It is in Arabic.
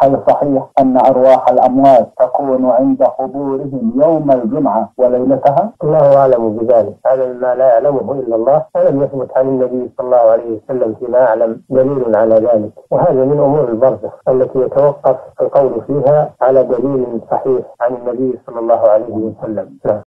هل صحيح أن أرواح الأموات تكون عند قبورهم يوم الجمعة وليلتها؟ الله أعلم بذلك، هذا ما لا يعلمه إلا الله، ولم يثبت عن النبي صلى الله عليه وسلم فيما أعلم دليل على ذلك، وهذا من أمور البرزخ التي يتوقف القول فيها على دليل صحيح عن النبي صلى الله عليه وسلم.